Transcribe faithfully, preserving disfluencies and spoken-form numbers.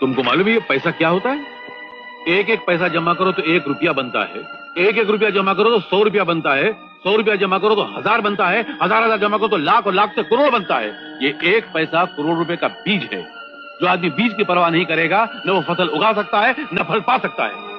तुमको मालूम है ये पैसा क्या होता है? एक एक पैसा जमा करो तो एक रुपया बनता है, एक एक रुपया जमा करो तो सौ रुपया बनता है, सौ रुपया जमा करो तो हजार बनता है, हजार हजार जमा करो तो लाख और लाख से करोड़ बनता है। ये एक पैसा करोड़ रुपए का बीज है। जो आदमी बीज की परवाह नहीं करेगा न वो फसल उगा सकता है न फल पा सकता है।